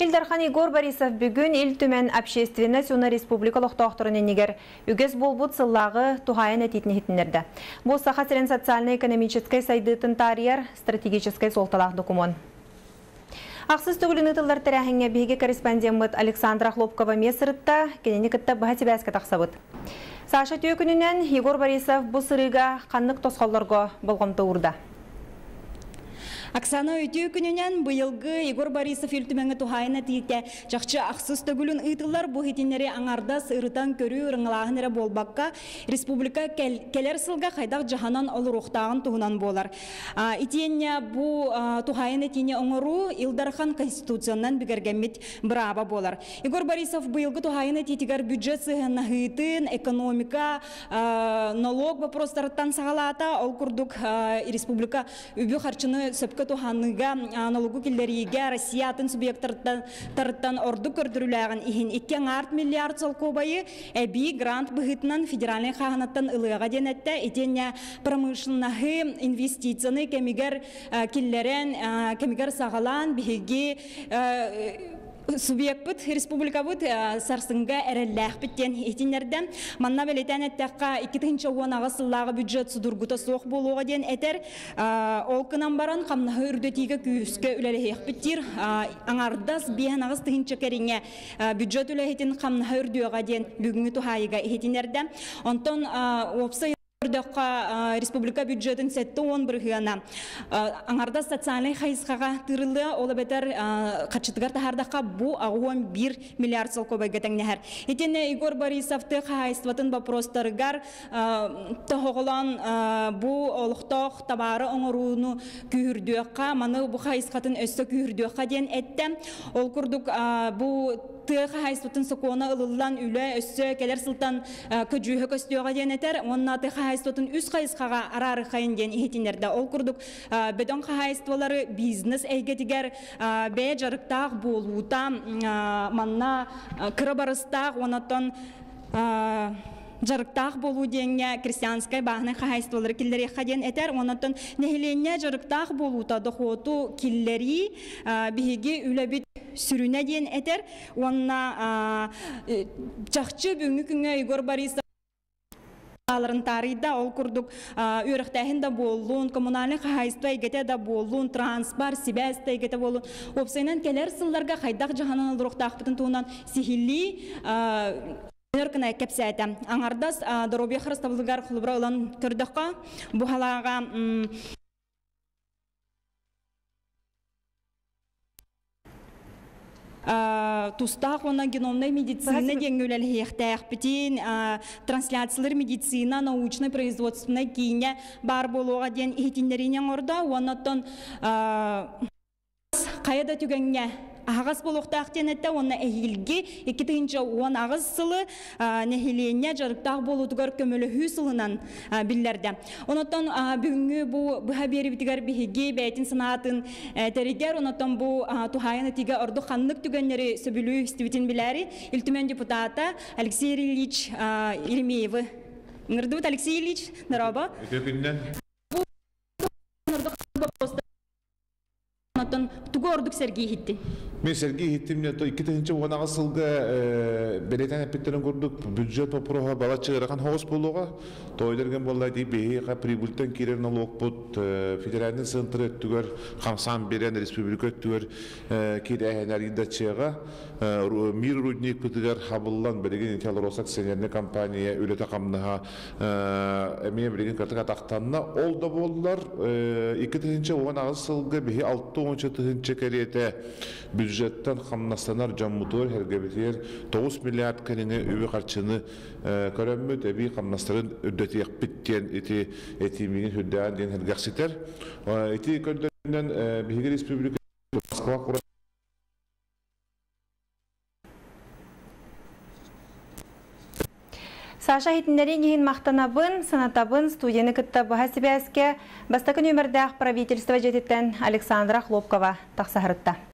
Илдархан Игор Борисов бүгін ил түмен общественность уна республикалық тоқтырын енегер үгіз болбут сыллағы тухайын әтетіне хитінерді. Бұл сақасырен социально-экономической сайдытын тарияр стратегической солталақ документ. Ақсыз түгілін ұтылар тәрәхіңе бейге корреспондент Александра Хлопкова месірітті кенені күтті бұхати бәскі тақсабыд. Саша түйекінінен Игор Борисов бұл сырыға қанық тосқаларға болғымды ұрды. Оксана өтеу күнінен бұйылғы Игор Борисов үлтіменгі тухайына тейке жақшы ақсыз төгілін ұйтылар бұхетінері аңардас ұрытан көрі ұрыңылағын әрі болбаққа республика келер сылға қайдақ жағанан олыр ұқтағын туғынан болар. Итенне бұл тухайына тейне оңыру Илдархан Конституционнан бігергемет бұраба болар. Игор Борисов бұйылғы тухайына тейтігер бюджет сығына ғытын, экономика, налог вопростарыттан сағалата, ол күрдік республика үбі қарчыны сөпкі туханыга налогу киллериге Россия атын субъекттарыттан орду көрдүрүләгән ихин 2 миллиард солкобайы эби грант быгытынан федеральный хагынаттан ылыга денетте этене промышленнахы инвестицияны кемигер киллерен кемигер сагалан биги субъект бут республика бут сарсынга эреллах биттен этинерден манна белетен эттекка 2-нче агысыллагы бюджет судургута соқ болуга ден этер ол кынан баран камна үрдөтиге күскө үлелех биттир аңардас биен агыс 2-нче кериңе бюджет үлехетин камна үрдөга ден бүгүнгү тухайга этинерден онтон опса республика бюджетін сәтті 10 біргіғана. Аңарда социальный хайысқаға тырылы олы бәтір қатшытығар тахардаққа бұ 11 миллиард сол көбәйгі тәңнәхер. Етені Игор Борисовты қайыстыватын бапростарығар тұғылан бұ олықтақ табары оңыруыны күйірдіққа, маны бұ хайысқатын өсті күйірдіққа ден әтті. Ол күрдік бұ тыға хайыстыватын соқуына ұлылан үлі өсті келер сылтан көджүйі көстіуға ден әтер. Онына тыға хайыстыватын үс хайысқаға арары қайын ден ехетінерді. Ол күрдік бедон хайыстывалары бизнес әйгетігер бәй жарықтақ болуыта манна кірі барыстақ, онаттан жарықтақ болу денге крестьянскай бағыны хайыстывалары келдері қаден әтер. Онаттан нәхіленне жарықтақ болуыта доқуоту келдері бігеге үләбет сүріне ден әтер. Онына жақчы бүгінгі күнге Игор Борисов аларын тарыйда ол күрдік өріқтәхін да болуын, коммунальный хайысты әйгеті да болуын, транспар, сибәсті әйгеті болуын. Опсайнан келер сылларға қайдақ жағанан алырықтақ бұтын туынан сихилли өркіні кәпсәйті. Аңардас дұробе қырыстабылығар құлыбыра ұлан көрдіққа бұғалаға тустақ оны геномной медицина деңгілер хеқтәқ бітін трансляциялар медицина, научный производственный кейіне бар болуға ден ехетіндерінен орда, онаттан қайда түгенге ағыз болуқтақ денетті, оны әйілге 2-нче ағыз сылы нәхилене жарықтақ болуытығар көмілі хүй сылынан білдерді. Онаттан бүгінгі бұға бері бітігер бігеге бәйтін сынатын тәрігер, онаттан бұл тухайыны тіге орды қанлық түгенлері сөбілі істебетін біләрі үлтімен депутата Алексей Ильич Еремеевы. Нұрдыбыт Алексей Ильич, нараба? Тугу ордук Сергей хитти. Мен Сергей хиттимне то 2-нче онаға сылғы белетен әпеттерін көрдік бюджет попроға бала чығыраған хоғыз болуға тойлерген боллайды бейіға прибультен керер налог бұд федеральный центр өттігер қамсан берен республика өттігер кер әйінер еді чыға мир рудник бұтығар хабыллан білеген интеллар осак сенеріне компания өлеті қамныға әмей білеген кіртіға тақтанына ол да болдылар 2-нче онаға сылғы бейі 6-10-нче кереті бюджеттен қамнастанар жаммутуар хергебетер 9 миллиард кәнеңе өйі қарчыны көрәммет әбей қамнастарын үддеті еқпіттен әтімеген хүддән ден хергақситер. Әті көрдерінен бейгі республика Москва құра Саша хитіндерін ең мақтанабын, санатабын студияны күтті бұға себәске бастықын өмірдәқ правительство жететтен Александра Хлопкова тақсағырытта.